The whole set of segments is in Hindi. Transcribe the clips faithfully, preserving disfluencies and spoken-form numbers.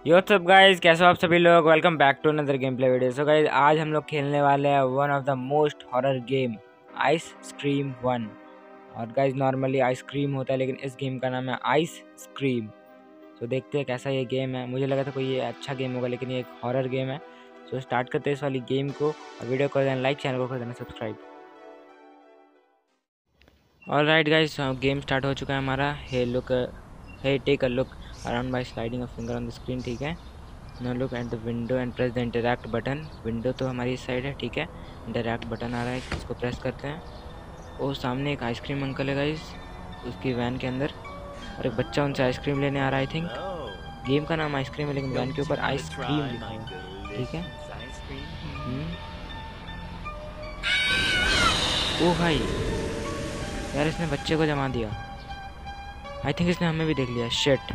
यो सब गाइस, कैसे हो आप सभी लोग। Welcome back to another game play video. So guys, आज हम लोग खेलने वाले हैं one of the most horror game, ice scream one. और गाइस, नॉर्मली आइसक्रीम होता है लेकिन इस गेम का नाम है आइस स्क्रीम। तो देखते हैं कैसा ये गेम है। मुझे लगा था कोई ये अच्छा गेम होगा लेकिन ये एक हॉरर गेम है। सो स्टार्ट करते हैं इस वाली गेम को। और वीडियो को कर देना लाइक, चैनल को कर देना subscribe. Alright guys, game start हो चुका है हमारा। Hey look hey take a look around by sliding a finger on the screen. ठीक है, no look at the window and press the interact button. Window तो हमारी इस साइड है, ठीक है। इंटरैक्ट बटन आ रहा है, इसको प्रेस करते हैं। ओ, सामने एक आइसक्रीम अंकल है गाइस, उसकी वैन के अंदर, और एक बच्चा उनसे आइसक्रीम लेने आ रहा है। आई थिंक गेम का नाम आइसक्रीम है लेकिन वैन के ऊपर आइसक्रीम लिखा हुआ है, ठीक है। हम्म ओ भाई यार, इसने बच्चे को जमा दिया। आई थिंक इसने हमें भी देख लिया। शिट।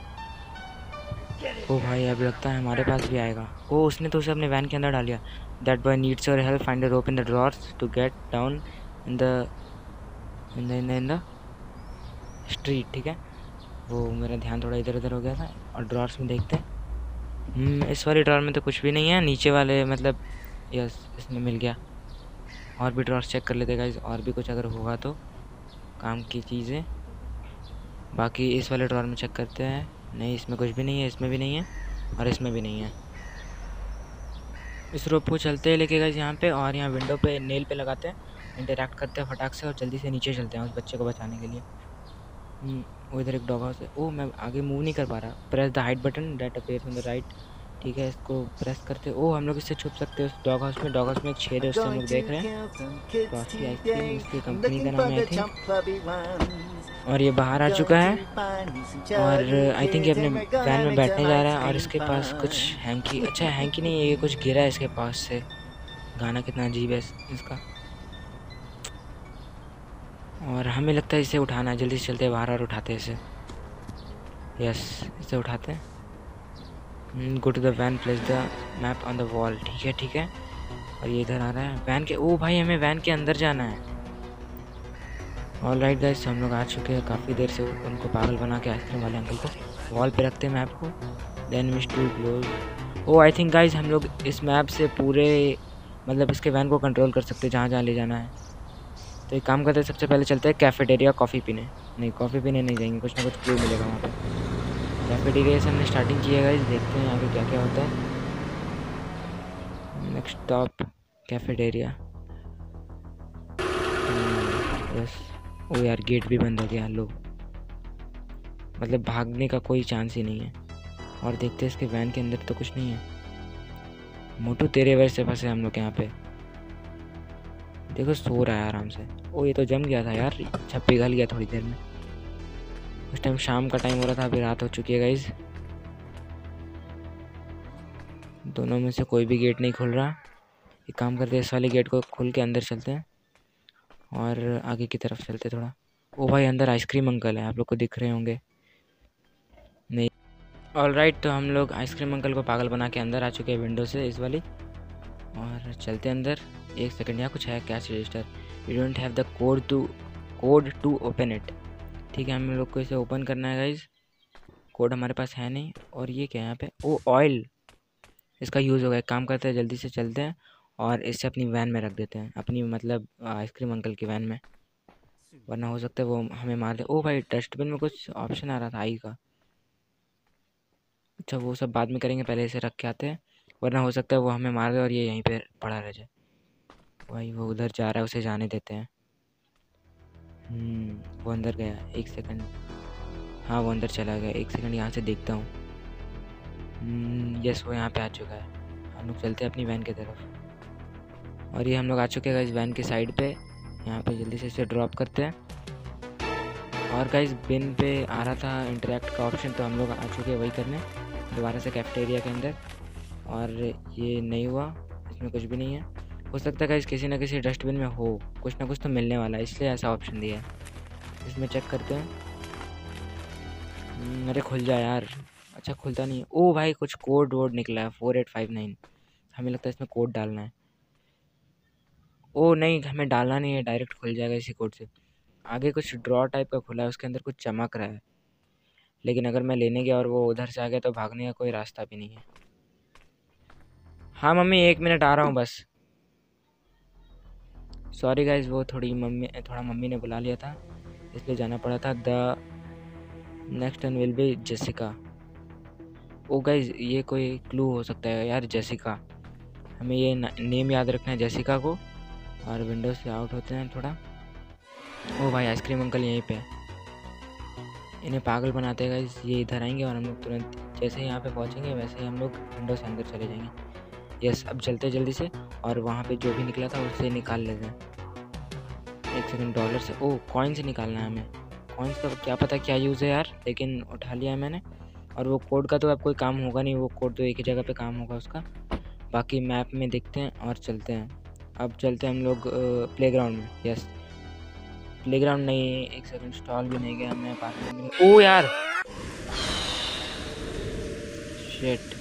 ओ भाई, अब लगता है हमारे पास भी आएगा। ओ, उसने तो उसे अपने वैन के अंदर डाल दिया। That boy needs your help, find a rope in the drawers to get down in the in the in the in the street, ठीक है। वो मेरा ध्यान थोड़ा इधर उधर हो गया था। और ड्रॉर्स में देखते हैं। हम्म इस वाले ड्रॉर में तो कुछ भी नहीं है, नीचे वाले मतलब। यस, इसमें मिल गया। और भी ड्रॉर्स चेक कर लेते गाइस, और भी कुछ अगर होगा तो काम की चीज़ें। बाकी इस वाले ड्रॉर में चेक करते हैं। नहीं, इसमें कुछ भी नहीं है, इसमें भी नहीं है, और इसमें भी नहीं है। इस रोप को चलते हैं लेके गाइस यहाँ पे, और यहाँ विंडो पे नेल पे लगाते हैं, इंटरैक्ट करते हैं फटाक से, और जल्दी से नीचे चलते हैं उस बच्चे को बचाने के लिए। हम्म, वो इधर एक डॉग हाउस है। ओह, मैं आगे मूव नहीं कर पा रहा। Press the hide button that appears on the right, ठीक है। इसको प्रेस करते हैं। ओह, हम लोग इससे छुप सकते हैं उस डॉग हाउस में। डॉग हाउस में एक छेद है, उससे हम लोग देख रहे हैं। फ्रॉस्टी आइसक्रीम इसकी कंपनी का नाम है आई थिंक। और ये बाहर आ चुका है, और आई थिंक ये अपने वैन में बैठने जा रहा है। और इसके पास कुछ हैंकी, अच्छा हैंकी नहीं है, ये कुछ गिरा है इसके पास से। गाना कितना अजीब है इसका। और हमें लगता है इसे उठाना है। जल्दी से चलते हैं बाहर और उठाते हैं इसे। यस, इसे उठाते हैं। Go to the van, place the map on the wall, ठीक है ठीक है। और ये इधर आ रहा है वैन के। ओ भाई, हमें वैन के अंदर जाना है। ऑल राइट गाइस, हम लोग आ चुके हैं काफ़ी देर से। उनको पागल बना के आइसक्रीम वाले अंकल को वॉल पे रखते हैं मैप को। Then wish to close. Oh, I think guys, हम लोग इस मैप से पूरे मतलब इसके वैन को कंट्रोल कर सकते हैं, जहाँ जहाँ ले जाना है। तो एक काम करते हैं, सबसे पहले चलते हैं कैफेटेरिया कॉफ़ी पीने। नहीं, कॉफ़ी पीने नहीं जाएंगे, कुछ ना कुछ क्लू मिलेगा वहाँ पे। कैफेटेरिया से हमने स्टार्टिंग की है गाइस, देखते हैं आगे क्या क्या होता है। Next stop cafeteria. Yes. Oh यार, गेट भी बंद हो गया। लो, मतलब भागने का कोई चांस ही नहीं है। और देखते हैं इसके वैन के अंदर तो कुछ नहीं है। मोटू तेरे वजह से फंसे हम लोग यहाँ पे। देखो, सो रहा है आराम से। ओ, ये तो जम गया था यार, अच्छा पिघल गया थोड़ी देर में। उस टाइम शाम का टाइम हो रहा था, अभी रात हो चुकी है गाइज। दोनों में से कोई भी गेट नहीं खुल रहा। एक काम करते हैं, इस वाले गेट को खोल के अंदर चलते हैं और आगे की तरफ चलते थोड़ा। ओ भाई, अंदर आइसक्रीम अंकल है, आप लोग को दिख रहे होंगे। नहीं, ऑल राइट, तो हम लोग आइसक्रीम अंकल को पागल बना के अंदर आ चुके हैं विंडो से, इस वाली। और चलते अंदर। एक सेकंड, यहाँ कुछ है, cash register. You don't have the code to code to open it, ठीक है। हम लोग को इसे ओपन करना है गाइज। कोड हमारे पास है नहीं। और ये क्या है यहाँ पे? ओ, ऑयल, इसका यूज़ होगा। एक काम करते हैं, जल्दी से चलते हैं और इसे अपनी वैन में रख देते हैं, अपनी मतलब आइसक्रीम अंकल की वैन में, वरना हो सकता है वो हमें मार दे। ओ भाई, डस्टबिन में कुछ ऑप्शन आ रहा था आई का। अच्छा, वो सब बाद में करेंगे, पहले इसे रख के आते हैं, वरना हो सकता है वो हमें मार दे और ये यहीं पे पड़ा रह जाए। भाई, वो उधर जा रहा है, उसे जाने देते हैं। हम्म वो अंदर गया, एक सेकंड। हाँ, वो अंदर चला गया। एक सेकंड, यहाँ से देखता हूँ। यस, वो यहाँ पे आ चुका है। हम लोग चलते हैं अपनी वैन की तरफ। और ये हम लोग आ चुके हैं इस वैन की साइड पे। यहाँ पे जल्दी से इसे ड्रॉप करते हैं। और गाइस, बिन पे आ रहा था इंटरेक्ट का ऑप्शन, तो हम लोग आ चुके हैं वही करने दोबारा से कैफेटेरिया के अंदर। और ये नहीं हुआ, इसमें कुछ भी नहीं है। हो सकता है गाइस किसी ना किसी डस्टबिन में हो, कुछ ना कुछ तो मिलने वाला है, इसलिए ऐसा ऑप्शन दिया है। इसमें चेक करते हैं। अरे खुल जा यार। अच्छा, खुलता नहीं है। ओ भाई, कुछ कोड वोड निकला है, फोर एट फाइव नाइन। हमें लगता है इसमें कोड डालना है। ओ नहीं, हमें डालना नहीं है, डायरेक्ट खुल जाएगा इसी कोड से। आगे कुछ ड्रॉ टाइप का खुला है, उसके अंदर कुछ चमक रहा है। लेकिन अगर मैं लेने गया और वो उधर से आ गया तो भागने का कोई रास्ता भी नहीं है। हाँ मम्मी, एक मिनट आ रहा हूँ बस। सॉरी गाइज, वो थोड़ी मम्मी थोड़ा मम्मी ने बुला लिया था, इसलिए जाना पड़ा था। The next one will be Jessica. Oh guys, ये कोई क्लू हो सकता है यार, जेसिका। हमें ये नेम याद रखना है, जेसिका को। और विंडो से आउट होते हैं थोड़ा। ओ भाई, आइसक्रीम अंकल यहीं पे है। इन्हें पागल बनाते हैं गाइस। ये इधर आएंगे और हम लोग तुरंत जैसे ही यहाँ पे पहुँचेंगे वैसे ही हम लोग विंडो से अंदर चले जाएंगे। यस, अब चलते हैं जल्दी से और वहाँ पे जो भी निकला था उससे निकाल लेते हैं। एक सेकंड, डॉलर से, ओ कॉइन से निकालना है हमें। कॉइन्स का क्या पता क्या यूज़ है यार, लेकिन उठा लिया है मैंने। और वो कोड का तो अब कोई काम होगा नहीं, वो कोड तो एक ही जगह पे काम होगा उसका। बाकी मैप में देखते हैं और चलते हैं। अब चलते हैं हम लोग प्लेग्राउंड में। यस, प्लेग्राउंड नहीं, एक सेकंड, स्टॉल भी नहीं गया मैं, पार्किंग में। ओ यार, शिट,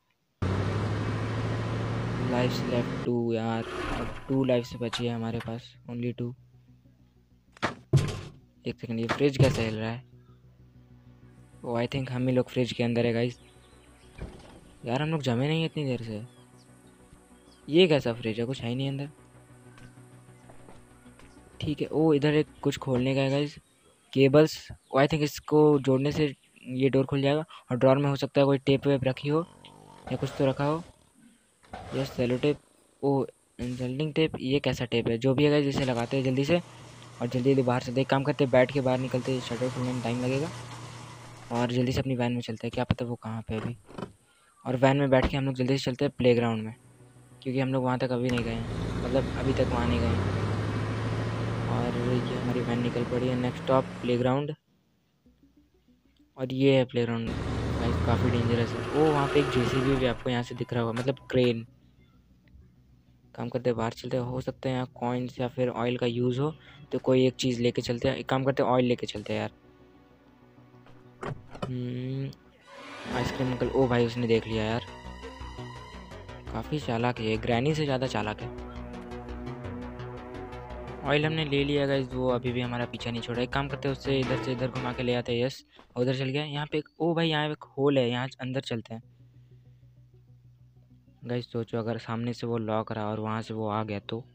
लाइफ्स लेफ्ट टू यार। अब टू लाइफ से बची है हमारे पास, ओनली टू। एक सेकंड, ये फ्रिज कैसे हिल रहा है? ओ आई थिंक हम ही लोग फ्रिज के अंदर है गाइस। यार हम लोग जमे नहीं इतनी देर से। ये कैसा फ्रिज है, कुछ है ही नहीं अंदर। ठीक है, ओ इधर एक कुछ खोलने का है guys, cables. Oh I think इसको जोड़ने से ये डोर खुल जाएगा। और ड्रॉर में हो सकता है कोई टेप वेप रखी हो या कुछ तो रखा हो। Yes, cello tape. Oh insulting tape, ये कैसा टेप है? जो भी है गाइस, इसे लगाते हैं जल्दी से और जल्दी जल्दी बाहर से देख काम करते, बैठ के बाहर निकलते, शटर खुलने में टाइम लगेगा। और जल्दी से अपनी वैन में चलते हैं, क्या पता वो कहाँ पे अभी। और वैन में बैठ के हम लोग जल्दी से चलते हैं प्लेग्राउंड में, क्योंकि हम लोग वहाँ तक अभी नहीं गए हैं, मतलब अभी तक वहाँ नहीं गए हैं। और ये हमारी वैन निकल पड़ी है। Next stop playground. और ये है प्लेग्राउंड गाइस, काफ़ी डेंजरस है। ओ वहाँ पे एक जेसीबी भी आपको यहाँ से दिख रहा होगा, मतलब क्रेन। काम करते बाहर चलते, हो सकते हैं यहाँ कॉइन्स या फिर ऑयल का यूज़ हो, तो कोई एक चीज़ लेके चलते हैं। एक काम करते हैं, ऑयल लेके चलते हैं यार। आइसक्रीम अंकल, ओ भाई उसने देख लिया यार, काफ़ी चालाक है, ग्रैनी से ज़्यादा चालाक है। ऑयल हमने ले लिया गाइस, वो अभी भी हमारा पीछा नहीं छोड़ा। एक काम करते हैं, उससे इधर से इधर घुमा के ले आते हैं। यस, उधर चल गया। यहाँ पे एक, ओ भाई यहाँ एक होल है, यहाँ अंदर चलते हैं गाइस। सोचो अगर सामने से वो लॉक रहा और वहाँ से वो आ गया तो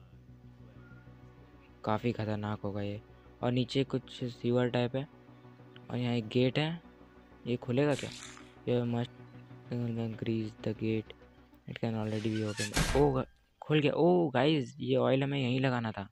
काफ़ी ख़तरनाक होगा ये। और नीचे कुछ सीवर टाइप है और यहाँ एक गेट है, ये खुलेगा क्या? ये must grease the gate, it can already be open. Oh खुल गया। ओ गाइस, ये ऑयल हमें यहीं लगाना था,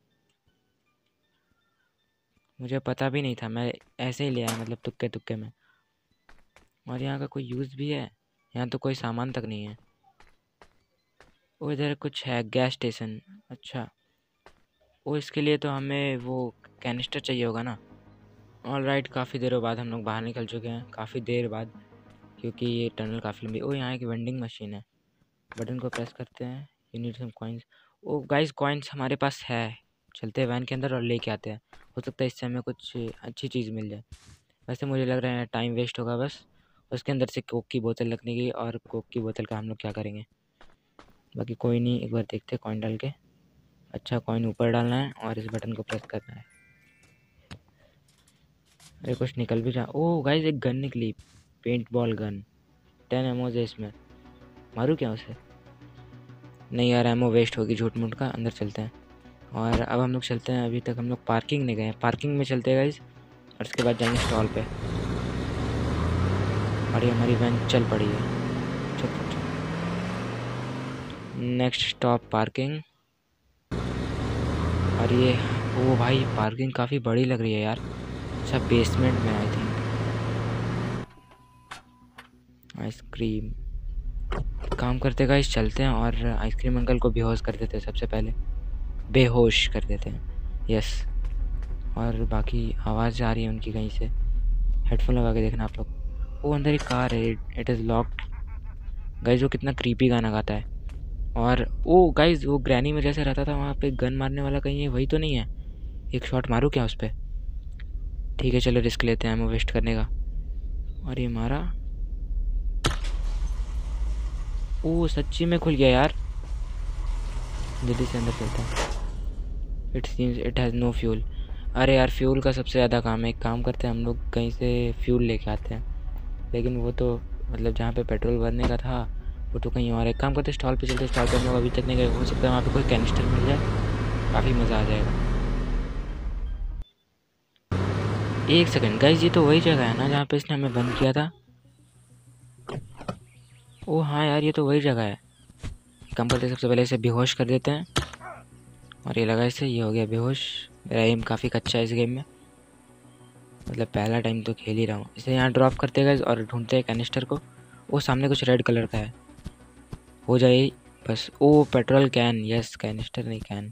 मुझे पता भी नहीं था, मैं ऐसे ही ले आया, मतलब तुक्के तुक्के में। और यहाँ का कोई यूज़ भी है? यहाँ तो कोई सामान तक नहीं है। वो इधर कुछ है, गैस स्टेशन। अच्छा, वो इसके लिए तो हमें वो कैनिस्टर चाहिए होगा ना। ऑल राइट, काफ़ी देर बाद हम लोग बाहर निकल चुके हैं, काफ़ी देर बाद, क्योंकि ये टनल काफ़ी लंबी। ओ यहाँ एक वेंडिंग मशीन है, बटन को प्रेस करते हैं। You need some coins. Oh guys, coins हमारे पास है, चलते हैं वैन के अंदर और लेके आते हैं। हो सकता है इससे हमें कुछ अच्छी चीज़ मिल जाए। वैसे मुझे लग रहा है टाइम वेस्ट होगा बस। उसके अंदर से कोक की बोतल रखने की, और कोक की बोतल का हम लोग क्या करेंगे, बाकी कोई नहीं, एक बार देखते हैं कॉइन डाल के। अच्छा, कॉइन ऊपर डालना है और इस बटन को प्रेस करना है। अरे कुछ निकल भी जा। ओ गाइस, एक गन निकली, paintball gun. Ten ammos है इसमें, मारूँ क्या उसे? नहीं यार, एमो वेस्ट होगी झूठ मूठ का। अंदर चलते हैं और अब हम लोग चलते हैं। अभी तक हम लोग पार्किंग नहीं गए हैं, पार्किंग में चलते हैं गाइस, और उसके बाद जाएंगे स्टॉल पे। और ये हमारी वैन चल पड़ी है। चल चल चल, नेक्स्ट स्टॉप पार्किंग। और ये, ओ भाई पार्किंग काफ़ी बड़ी लग रही है यार। अच्छा, बेसमेंट में आई थिंक। आइसक्रीम, काम करते गाइस, चलते हैं और आइसक्रीम अंकल को बेहोश कर देते हैं, सबसे पहले बेहोश कर देते हैं। यस, और बाकी आवाज़ आ रही है उनकी कहीं से, हेडफोन लगा के देखना आप लोग। वो अंदर एक कार है, इट इज़ लॉक्ड गाइस। वो कितना क्रीपी गाना गाता है। और ओ गाइस, वो ग्रैनी में जैसे रहता था वहाँ पे गन मारने वाला, कहीं है वही तो नहीं है? एक शॉट मारूँ क्या उस पर? ठीक है चलो, रिस्क लेते हैं एमो वेस्ट करने का। और ये मारा, ओ सच्ची में खुल गया यार। जल्दी से अंदर चलते हैं। It seems it has no fuel. अरे यार फ्यूल का सबसे ज़्यादा काम है। एक काम करते हैं हम लोग कहीं से फ्यूल लेके आते हैं, लेकिन वो तो मतलब जहाँ पे पेट्रोल भरने का था वो तो कहीं और है। एक काम करते हैं स्टॉल पे चलते हैं। स्टॉल पे हम लोग अभी तक नहीं गए, हो सकता है वहाँ पे कोई कैनिस्टर मिल जाए, काफ़ी मज़ा आ जाएगा। एक सेकंड गाइस, ये तो वही जगह है ना जहाँ पे इसने हमें बंद किया था। ओ हाँ यार, ये तो वही जगह है। काम करते सबसे पहले इसे बेहोश कर देते हैं, और ये लगा इसे, ये हो गया बेहोश। मेरा एम काफ़ी कच्चा है इस गेम में, मतलब पहला टाइम तो खेल ही रहा हूँ। इसे यहाँ ड्रॉप करते गए और ढूंढते हैं कैनिस्टर को। वो सामने कुछ रेड कलर का है, हो जाए बस। Oh petrol can, yes canister नहीं कैन।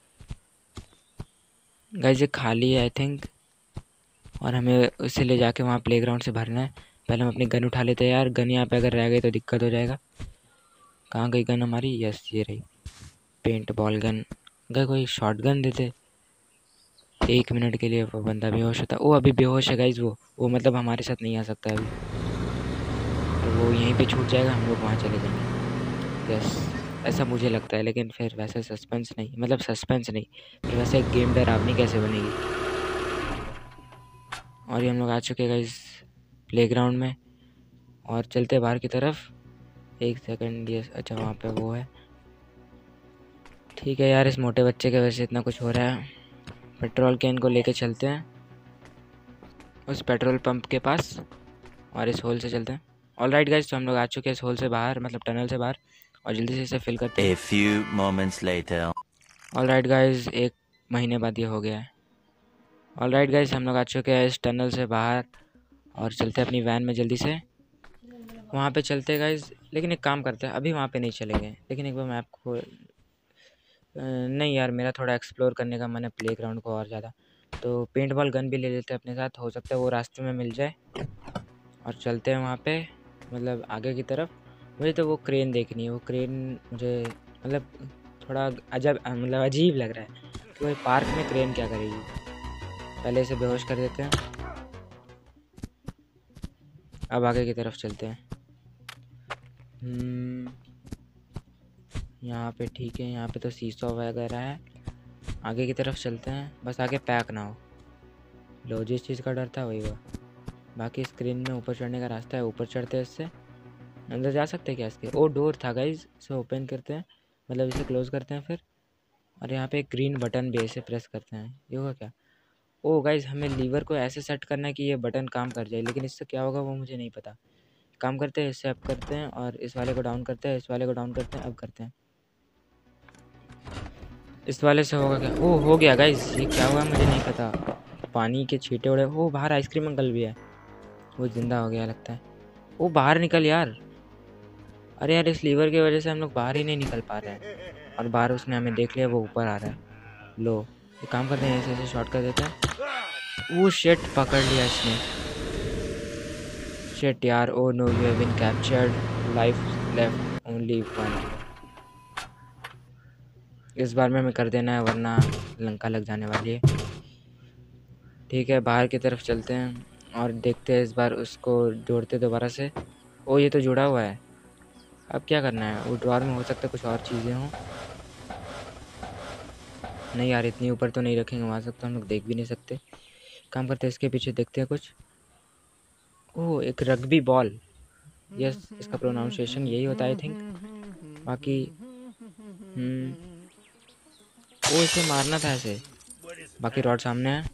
गाइस ये खाली है आई थिंक, और हमें उसे ले जाके वहाँ प्लेग्राउंड से भरना है। पहले हम अपनी गन उठा लेते हैं यार, गन यहाँ पे अगर रह गई तो दिक्कत हो जाएगा। कहाँ गई गन हमारी? यस ये रही, पेंट बॉल गन। अगर कोई शॉट गन देते एक मिनट के लिए, वो बंदा बेहोश होता। ओ अभी बेहोश है गाइज वो वो मतलब हमारे साथ नहीं आ सकता अभी, और वो यहीं पे छूट जाएगा, हम लोग वहाँ चले जाएंगे। यस ऐसा मुझे लगता है, लेकिन फिर वैसे सस्पेंस नहीं, मतलब सस्पेंस नहीं, फिर वैसे गेम डरावनी कैसे बनेगी। और ये हम लोग आ चुके हैं गाइज प्लेग्राउंड में, और चलते बाहर की तरफ। एक सेकंड, यस अच्छा वहाँ पे वो है। ठीक है यार, इस मोटे बच्चे के वजह से इतना कुछ हो रहा है। पेट्रोल कैन को लेके चलते हैं उस पेट्रोल पंप के पास, और इस होल से चलते हैं। ऑल राइट गाइज, तो हम लोग आ चुके हैं इस होल से बाहर, मतलब टनल से बाहर, और जल्दी से इसे फिल करते हैं। A few moments later. Alright guys, एक महीने बाद ये हो गया है। ऑल राइट गाइज, हम लोग आ चुके हैं इस टनल से बाहर, और चलते हैं अपनी वैन में जल्दी से वहाँ पे चलते गाइज। लेकिन एक काम करते हैं, अभी वहाँ पे नहीं चलेंगे, लेकिन एक बार मैप को, नहीं यार मेरा थोड़ा एक्सप्लोर करने का मन है प्लेग्राउंड को और ज़्यादा, तो पेंट बॉल गन भी ले लेते हैं अपने साथ, हो सकता है वो रास्ते में मिल जाए। और चलते हैं वहाँ पे, मतलब आगे की तरफ। मुझे तो वो क्रेन देखनी है, वो क्रेन मुझे मतलब थोड़ा अजब, मतलब अजीब लग रहा है कि भाई पार्क में क्रेन क्या करेगी। पहले इसे बेहोश कर देते हैं, अब आगे की तरफ चलते हैं। हम्म, यहाँ पे ठीक है, यहाँ पे तो सीसॉ वगैरह है। आगे की तरफ चलते हैं, बस आगे पैक ना हो। लो जिस चीज़ का डर था वही हुआ। बाकी स्क्रीन में ऊपर चढ़ने का रास्ता है, ऊपर चढ़ते हैं इससे। अंदर जा सकते हैं क्या इसके? ओ डोर था गाइज, इसे ओपन करते हैं, मतलब इसे क्लोज करते हैं फिर। और यहाँ पे एक ग्रीन बटन भी है, इसे प्रेस करते हैं, ये होगा क्या? ओ गाइज, हमें लीवर को ऐसे सेट करना है कि ये बटन काम कर जाए, लेकिन इससे क्या होगा वो मुझे नहीं पता। काम करते हैं, इससे अप करते हैं, और इस वाले को डाउन करते हैं, इस वाले को डाउन करते हैं, अप करते हैं। इस वाले से होगा क्या? ओ हो गया गाइज, ये क्या हुआ मुझे नहीं पता। पानी के छींटे उड़े। ओ बाहर आइसक्रीम अंकल भी है, वो जिंदा हो गया लगता है। ओ बाहर निकल यार। अरे यार, इस लीवर की वजह से हम लोग बाहर ही नहीं निकल पा रहे हैं, और बाहर उसने हमें देख लिया, वो ऊपर आ रहा है। लो ये काम करते हैं, ऐसे ऐसे शॉर्ट कर देते हैं। वो शिट, पकड़ लिया इसने। शिट यार, oh no you have been captured, life left only one. इस बार में हमें कर देना है, वरना लंका लग जाने वाली है। ठीक है, बाहर की तरफ चलते हैं और देखते हैं इस बार उसको जोड़ते दोबारा से। ओ ये तो जुड़ा हुआ है, अब क्या करना है? वो ड्रॉर में हो सकता है कुछ और चीज़ें हों। नहीं यार, इतनी ऊपर तो नहीं रखेंगे, वहाँ तक तो हम लोग देख भी नहीं सकते। काम करते हैं इसके पीछे देखते हैं कुछ। ओह एक रग्बी बॉल, यस इसका प्रोनाउंसिएशन यही होता है आई थिंक। बाकी हम्म, ओ इसे मारना था ऐसे। बाकी रॉड सामने है,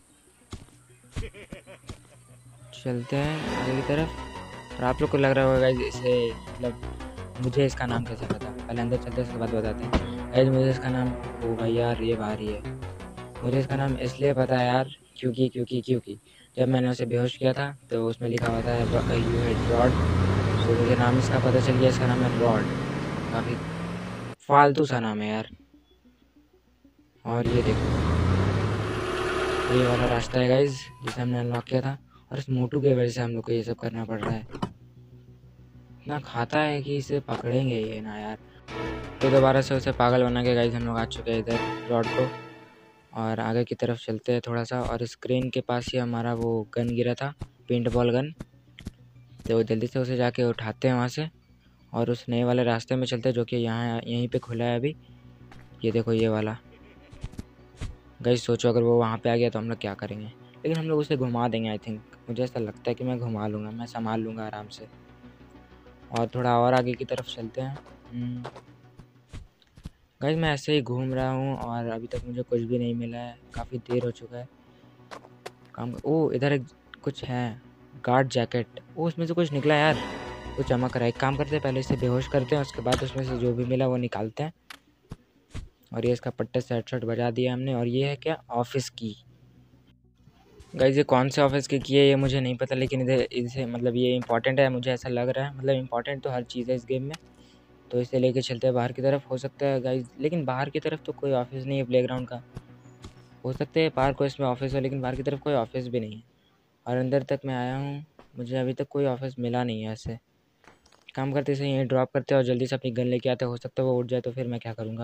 चलते हैं आगे की तरफ। और आप लोग को लग रहा होगा गाइस इसे, मतलब मुझे इसका नाम कैसे पता? पहले अंदर चलते हैं, उसके बाद बताते हैं। गाइस मुझे इसका नाम, ओ भाई यार ये बाहर ही है। मुझे इसका नाम इसलिए पता है यार, क्योंकि क्योंकि क्योंकि जब मैंने उसे बेहोश किया था तो उसमें लिखा हुआ था यू हेड रॉड, तो मुझे नाम इसका पता चल गया, इसका नाम है रॉड। काफ़ी फालतू सा नाम है यार। और ये देखो, ये वाला रास्ता है गाइज जिसे हमने अनलॉक किया था, और इस मोटू के वजह से हम लोग को ये सब करना पड़ रहा है। इतना खाता है कि इसे पकड़ेंगे ये ना यार। तो दोबारा से उसे पागल बना के गाइज हम लोग आ चुके हैं इधर रॉड को, और आगे की तरफ चलते हैं थोड़ा सा। और स्क्रीन के पास ही हमारा वो गन गिरा था, पेंट बॉल गन, तो जल्दी से उसे जाके उठाते हैं वहाँ से, और उस नए वाले रास्ते में चलते हैं जो कि यहाँ यहीं पे खुला है अभी। ये देखो ये वाला, गाइस सोचो अगर वो वहाँ पे आ गया तो हम लोग क्या करेंगे, लेकिन हम लोग उसे घुमा देंगे आई थिंक। मुझे ऐसा लगता है कि मैं घुमा लूँगा, मैं संभाल लूँगा आराम से। और थोड़ा और आगे की तरफ चलते हैं। गाइस मैं ऐसे ही घूम रहा हूँ और अभी तक मुझे कुछ भी नहीं मिला है, काफ़ी देर हो चुका है काम। ओ इधर एक कुछ है, गार्ड जैकेट। ओ उसमें से कुछ निकला यार, कुछ चमक रहा है। एक काम करते हैं, पहले इसे बेहोश करते हैं, उसके बाद उसमें से जो भी मिला वो निकालते हैं। और ये इसका पट्टे से हेडशॉट बजा दिया हमने। और ये है क्या, ऑफिस की। गाइस ये कौन से ऑफिस की की है ये मुझे नहीं पता, लेकिन इधर इसे मतलब ये इंपॉर्टेंट है, मुझे ऐसा लग रहा है। मतलब इंपॉर्टेंट तो हर चीज़ है इस गेम में। तो इसे लेके चलते हैं बाहर की तरफ। हो सकता है गाइस, लेकिन बाहर की तरफ तो कोई ऑफिस नहीं है प्लेग्राउंड का। हो सकता है पार्क को इसमें ऑफिस हो, लेकिन बाहर की तरफ कोई ऑफिस भी नहीं है। और अंदर तक मैं आया हूँ, मुझे अभी तक कोई ऑफिस मिला नहीं है। ऐसे काम करते इसे यहीं ड्रॉप करते हैं और जल्दी से अपनी गन लेके आते हैं। हो सकता है वो उठ जाए तो फिर मैं क्या करूँगा।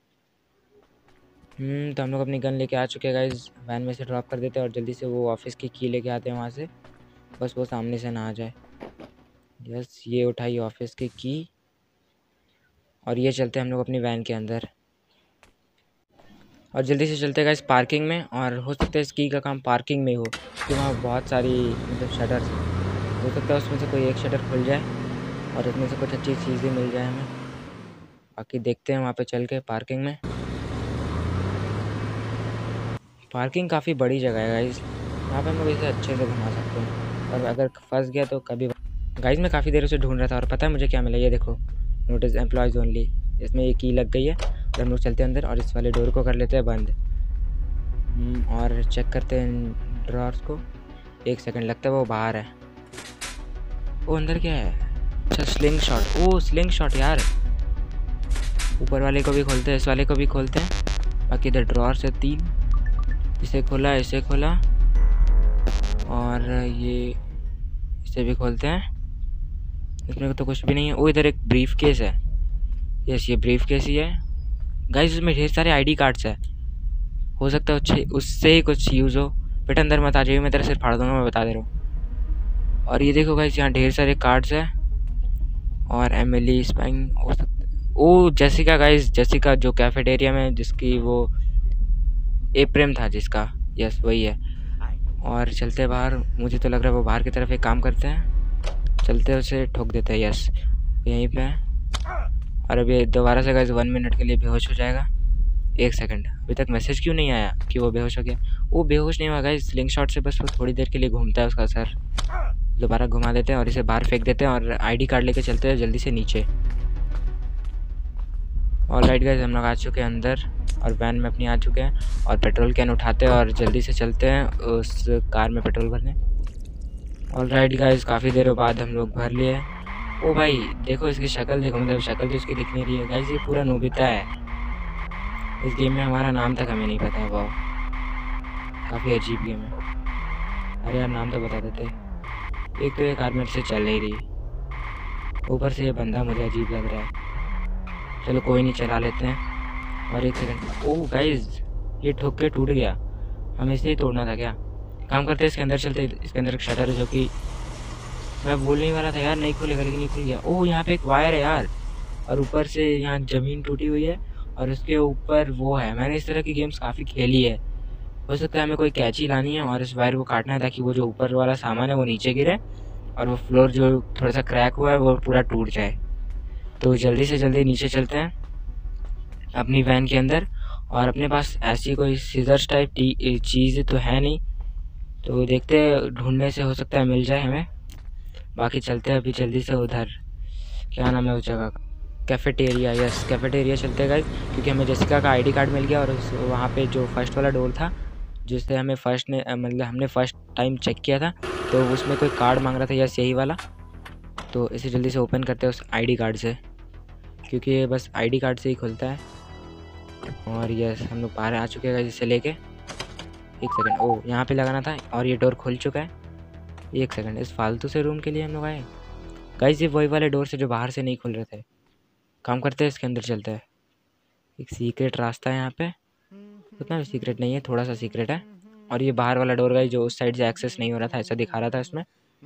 हम्म तो हम लोग अपनी गन लेके आ चुके हैं गाइस। वैन में से ड्रॉप कर देते हैं और जल्दी से वो ऑफिस की की लेके आते हैं वहाँ से। बस वो सामने से ना आ जाए। यस ये उठाई ऑफिस की की और ये चलते हैं हम लोग अपनी वैन के अंदर। और जल्दी से चलते गए इस पार्किंग में। और हो सकता है इस की का काम पार्किंग में हो, क्योंकि वहाँ बहुत सारी मतलब शटर हो सकता है उसमें से कोई एक शटर खुल जाए और उसमें से कुछ अच्छी चीज़ें मिल जाए हमें। बाकी देखते हैं वहाँ पे चल के पार्किंग में। पार्किंग काफ़ी बड़ी जगह है गाइस, यहाँ पे हम लोग इसे अच्छे से घुमा सकते हैं। और अगर फंस गया तो कभी। गाइस मैं काफ़ी देर से ढूंढ रहा था और पता है मुझे क्या मिला, ये देखो, नोटिस एम्प्लॉयज़ ओनली। इसमें ये की लग गई है और हम लोग चलते हैं अंदर और इस वाले डोर को कर लेते हैं बंद। और चेक करते हैं ड्रॉर्स को। एक सेकंड, लगता है वो बाहर है। वो अंदर क्या है, अच्छा slingshot. Oh slingshot यार। ऊपर वाले को भी खोलते हैं, इस वाले को भी खोलते हैं। बाकी इधर ड्रॉर्स है तीन, इसे खोला, इसे खोला और ये इसे भी खोलते हैं। इसमें तो कुछ भी नहीं है। ओ इधर एक ब्रीफ केस है। यस ये ब्रीफ केस ही है गाइस, उसमें ढेर सारे आईडी कार्ड्स है। हो सकता है उससे उससे ही कुछ यूज़ हो। बेटा अंदर मत आ जाइए, मैं तेरा सिर फाड़ दूंगा, मैं बता दे रहा हूँ। और ये देखो गाइस यहाँ ढेर सारे कार्ड्स है। और एमिली स्पाइंग हो सकता है। ओ जेसिका गाइस, जेसिका जो कैफेटेरिया में जिसकी वो एप्रेम था जिसका, यस वही है। और चलते बाहर, मुझे तो लग रहा है वो बाहर की तरफ एक काम करते हैं, चलते उसे ठोक देते हैं। यस यहीं पे है। और अभी दोबारा से गाइस वन मिनट के लिए बेहोश हो जाएगा। एक सेकंड, अभी तक मैसेज क्यों नहीं आया कि वो बेहोश हो गया। वो बेहोश नहीं हुआ गाइस, स्लिंग शॉट से बस वो थोड़ी देर के लिए घूमता है उसका सर। दोबारा घुमा देते हैं और इसे बाहर फेंक देते हैं और आईडी कार्ड लेके चलते हैं जल्दी से नीचे। ऑलराइट गाइस हम लोग आ चुके हैं अंदर और वैन में अपनी आ चुके हैं और पेट्रोल कैन उठाते हैं और जल्दी से चलते हैं उस कार में पेट्रोल भरने। ऑलराइट गाइस काफ़ी देर बाद हम लोग भर लिए। ओ भाई देखो इसकी शक्ल देखो, मतलब शक्ल तो इसकी दिख नहीं रही है गाइस, ये पूरा नोबिता है। इस गेम में हमारा नाम तक हमें नहीं पता है। वाह काफ़ी अजीब गेम है। अरे यार नाम तो बता देते। एक तो ये कार मेरे से चल नहीं रही, ऊपर से ये बंदा मुझे अजीब लग रहा है। चलो कोई नहीं, चला लेते हैं। और एक सेकंड, ओह गाइस ये ठोक के टूट गया, हमें इसे ही तोड़ना था क्या। काम करते हैं इसके अंदर चलते। इसके अंदर एक शटर है जो कि मैं बोलने वाला था यार नहीं खुलेगा, लेकिन ये खुल गया। ओह यहाँ पे एक वायर है यार, और ऊपर से यहाँ ज़मीन टूटी हुई है और उसके ऊपर वो है। मैंने इस तरह की गेम्स काफ़ी खेली है। हो सकता है हमें कोई कैची लानी है और इस वायर को काटना है ताकि वो जो ऊपर वाला सामान है वो नीचे गिरे और वो फ्लोर जो थोड़ा सा क्रैक हुआ है वो पूरा टूट जाए। तो जल्दी से जल्दी नीचे चलते हैं अपनी वैन के अंदर। और अपने पास ऐसी कोई सीजर्स टाइप चीज़ तो है नहीं, तो देखते हैं ढूंढने से हो सकता है मिल जाए हमें। बाकी चलते हैं अभी जल्दी से उधर, क्या नाम है उस जगह का, कैफेटेरिया। यस कैफेटेरिया चलते हैं गाइस, क्योंकि हमें जेसिका का आईडी कार्ड मिल गया और उस वहाँ पे जो फर्स्ट वाला डोर था जिससे हमें फ़र्स्ट ने मतलब हमने फ़र्स्ट टाइम चेक किया था, तो उसमें कोई कार्ड मांग रहा था। यस यही वाला। तो इसे जल्दी से ओपन करते हैं उस आईडी कार्ड से, क्योंकि ये बस आईडी कार्ड से ही खुलता है। और यस हम लोग बाहर आ चुके हैं इसे लेके। एक सेकंड, ओ यहाँ पे लगाना था और ये डोर खुल चुका है। एक सेकंड, इस फालतू से रूम के लिए हम लोग आए गाइस, ये वही वाले डोर से जो बाहर से नहीं खुल रहे थे। काम करते हैं इसके अंदर चलते हैं। एक सीक्रेट रास्ता है यहाँ पे, उतना भी सीक्रेट नहीं है, थोड़ा सा सीक्रेट है। और ये बाहर वाला डोर गाइस जो उस साइड से एक्सेस नहीं हो रहा था, ऐसा दिखा रहा था इसमें।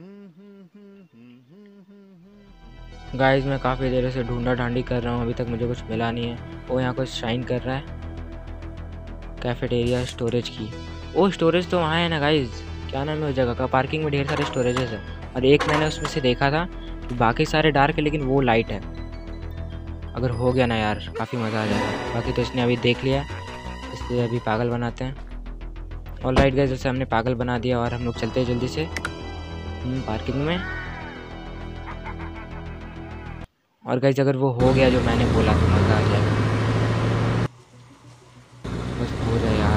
गाइस मैं काफ़ी देर से ढूंढा ढांडी कर रहा हूँ, अभी तक मुझे कुछ मिला नहीं है। वो यहाँ कुछ शाइन कर रहा है। कैफेटेरिया स्टोरेज की। ओ स्टोरेज तो वहाँ है ना गाइज, क्या नाम है उस जगह का, पार्किंग में ढेर सारे स्टोरेजेस है। और एक मैंने उसमें से देखा था कि बाकी सारे डार्क है लेकिन वो लाइट है। अगर हो गया ना यार काफ़ी मज़ा आ जाएगा। बाकी तो इसने अभी देख लिया, इससे अभी पागल बनाते हैं। ऑल राइट गाइस, जैसे हमने पागल बना दिया और हम लोग चलते हैं जल्दी से पार्किंग में। और गाइस अगर वो हो गया जो मैंने बोला तो मज़ा आ जाएगा। बस हो जाए यार।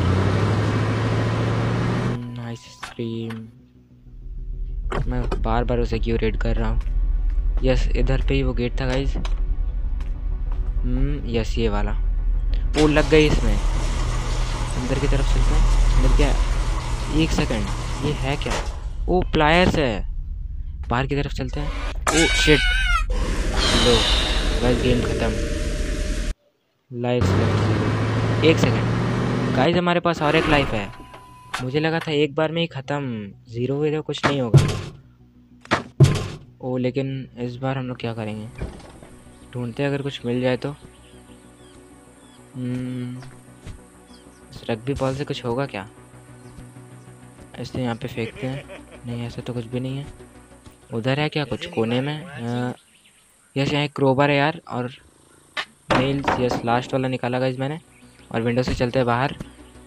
आइसक्रीम, मैं बार बार उसे क्यों रेड कर रहा हूँ। यस, इधर पे ही वो गेट था गाइस। हम्म यस, ये वाला। वो लग गई इसमें। अंदर की तरफ चलते हैं। अंदर क्या है? एक सेकंड, ये है क्या? ओ प्लायर्स है। बाहर की तरफ चलते हैं। ओ शिट, लो गाइस गेम खत्म। Life left zero. एक सेकंड गाइस, हमारे पास और एक लाइफ है। मुझे लगा था एक बार में ही ख़त्म, ज़ीरो वीरो कुछ नहीं होगा। ओ लेकिन इस बार हम लोग क्या करेंगे, ढूंढते हैं अगर कुछ मिल जाए तो। इस रग्बी बॉल से कुछ होगा क्या? ऐसे यहाँ पे फेंकते हैं। नहीं ऐसा तो कुछ भी नहीं है। उधर है क्या कुछ कोने में? यस यहाँ एक क्रोबर है यार। और नेल्स, यस लास्ट वाला निकाला गाइस मैंने। और विंडो से चलते हैं बाहर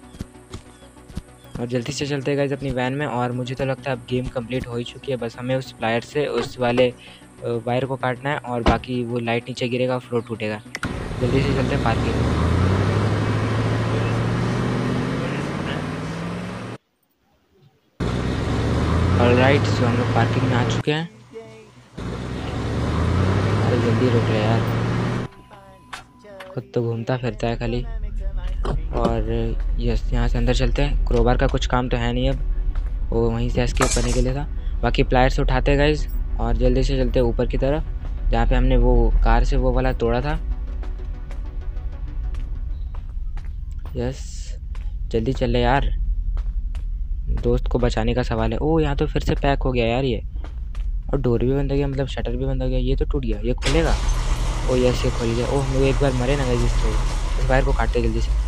और जल्दी से चलते हैं गाइस अपनी वैन में। और मुझे तो लगता है अब गेम कंप्लीट हो ही चुकी है। बस हमें उस प्लायर से उस वाले वायर को काटना है और बाकी वो लाइट नीचे गिरेगा और फ्लोर टूटेगा। जल्दी से चलते हैं पार्किंग में। ऑलराइट, सो हम लोग पार्किंग में आ चुके हैं। अरे जल्दी रुक रहे यार, खुद तो घूमता फिरता है खाली। और यस यहाँ से अंदर चलते हैं। क्रोबार का कुछ काम तो है नहीं अब, वो वहीं से एस्केप करने के लिए था। बाकी प्लायर्स उठाते हैं गाइज और जल्दी से चलते हैं ऊपर की तरफ जहाँ पे हमने वो कार से वो वाला तोड़ा था। यस जल्दी चले यार, दोस्त को बचाने का सवाल है। ओह यहाँ तो फिर से पैक हो गया यार ये, और डोर भी बंद हो गया, मतलब शटर भी बंद हो गया। ये तो टूट गया, ये खुलेगा। ओ यस ये खुल गया। ओह हम लोग एक बार मरे ना गाइस, इसको इस वायर को काटते जल्दी से।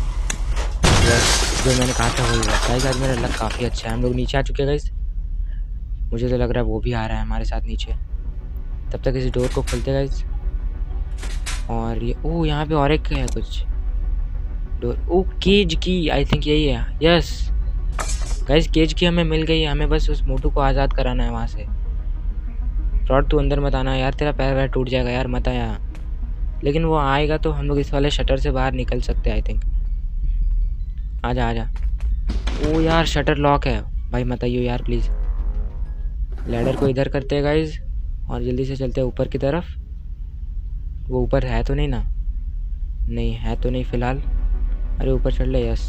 यस जो मैंने कहा था वही हुआ गाइस। आज मेरा लक काफ़ी अच्छा है। हम लोग नीचे आ चुके हैं गाइस, मुझे तो लग रहा है वो भी आ रहा है हमारे साथ नीचे। तब तक इस डोर को खोलते गाइस। और ये ओह यहाँ पे और एक है कुछ डोर। ओ केज की, आई थिंक यही है। यस गाइस केज की हमें मिल गई है। हमें बस उस मोटू को आज़ाद कराना है वहाँ से। फ्रॉड तू अंदर मत आना यार, तेरा पैर वैर टूट जाएगा यार, मत आया। लेकिन वो आएगा तो हम लोग इस वाले शटर से बाहर निकल सकते हैं आई थिंक। आजा आजा। ओ यार शटर लॉक है भाई, मत आइयो यार प्लीज़। लैडर को इधर करते हैं गाइज और जल्दी से चलते हैं ऊपर की तरफ। वो ऊपर है तो नहीं ना? नहीं है तो नहीं फ़िलहाल। अरे ऊपर चढ़ ले। यस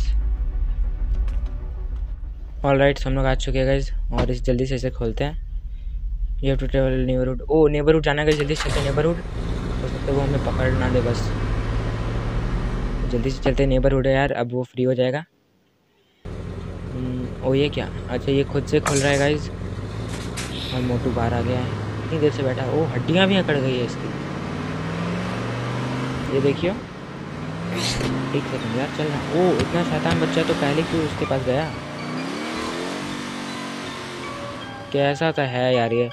ऑल राइट, हम लोग आ चुके हैं गाइज और इस जल्दी से इसे खोलते हैं। You have to travel neighbourhood. Oh neighbourhood जाना है, जल्दी से चलते हैं नेबरहुड। हो सकता है वो हमें पकड़ ना दे, बस जल्दी से चलते हैं। नेबरहुड है यार, अब वो फ्री हो जाएगा। ओ ये क्या, अच्छा ये खुद से खुल रहा है गाइज। और मोटू बाहर आ गया है, इतनी देर से बैठा है। ओ हड्डियाँ भी अकड़ गई है इसकी, ये देखियो। एक सेकंड यार चल रहा। ओ इतना शैतान बच्चा तो पहले क्यों उसके पास गया? कैसा तो है यार ये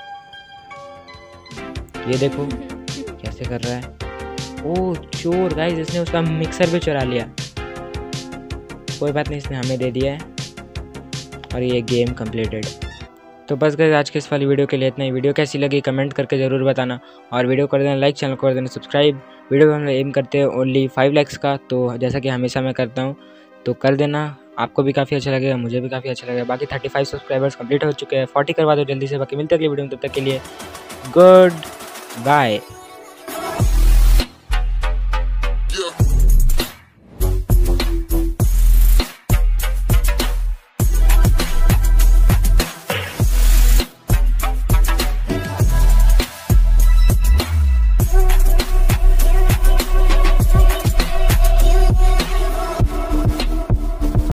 ये देखो कैसे कर रहा है। ओ चोर गाइस, इसने उसका मिक्सर भी चुरा लिया। कोई बात नहीं, इसने हमें दे दिया है और ये गेम कंप्लीटेड। तो बस गाइस आज के इस वाली वीडियो के लिए इतना ही। वीडियो कैसी लगी कमेंट करके ज़रूर बताना और वीडियो कर देना लाइक, चैनल को कर देना सब्सक्राइब। वीडियो में हम एम करते हैं ओनली फाइव लाइक्स का, तो जैसा कि हमेशा मैं करता हूँ तो कर देना। आपको भी काफ़ी अच्छा लगेगा, मुझे भी काफ़ी अच्छा लगेगा। बाकी थर्टी फाइव सब्सक्राइबर्स कंप्लीट हो चुके हैं, फोर्टी करवा दो जल्दी से। बाकी मिलते हैं अगली वीडियो में, तब तक के लिए गुड बाय।